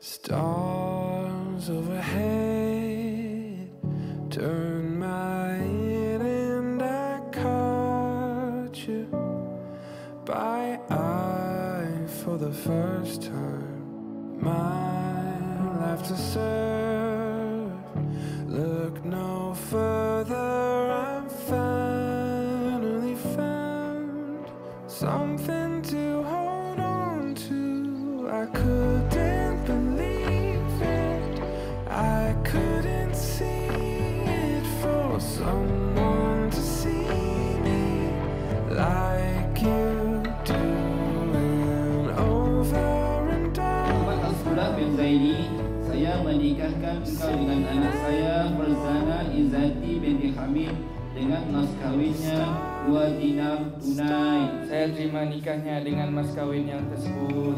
Stars overhead turn my head and I caught you by eye for the first time. My life to serve, look no further, I'm finally found something to hold on to. I couldn't believe it, I couldn't see it, for someone to see me like you do, and over and over. Bin Zaini, saya menikahkan engkau dengan anak saya Farzana Izzati binti Hamid dengan mas kawinnya 2 dinar tunai. Saya terima nikahnya dengan mas kawin yang tersebut.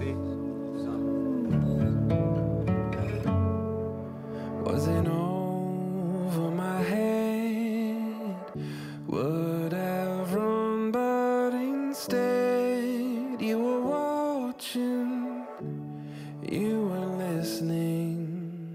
Wasn't over my head, would have run, but instead you were watching, you were listening.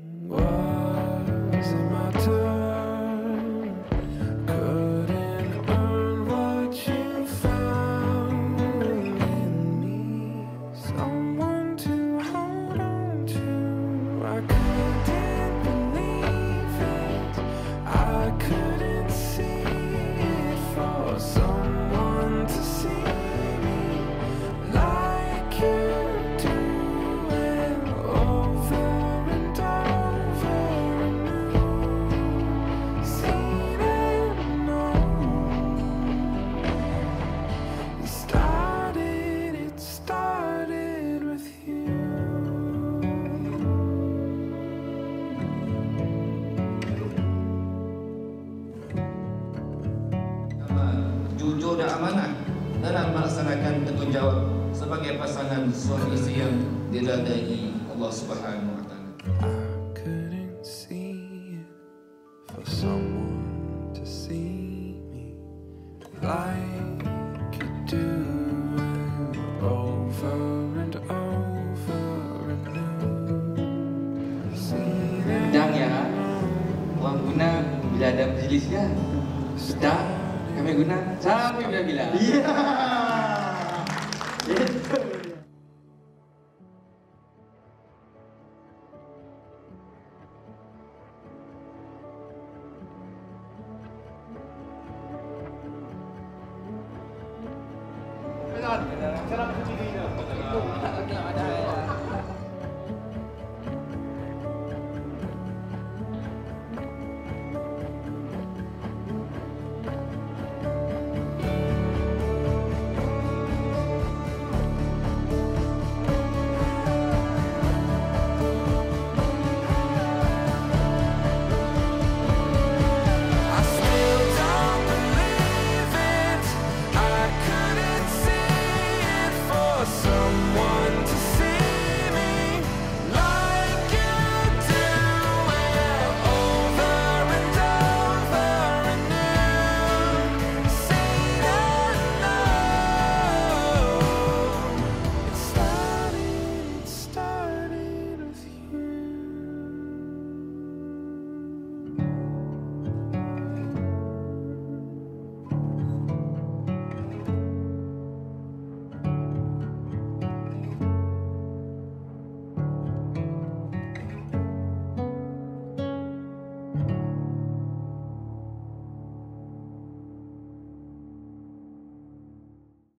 Was it my turn? Couldn't earn what you found in me, someone to hold on to. I couldn't believe it, I couldn't see it, for someone to see me like you do, and over and over anew, seen and known. It started with you. Jujur dan amanah dalam melaksanakan tanggungjawab sebagai pasangan suami isteri yang diridai Allah Subhanahu wa taala. I couldn't see it, for someone to see me like you do, and over and over anew, seen and Sedang ya, uang guna bila ada perselisihan. Sedang kami guna sampai bila-bila. Sarap sa chili na.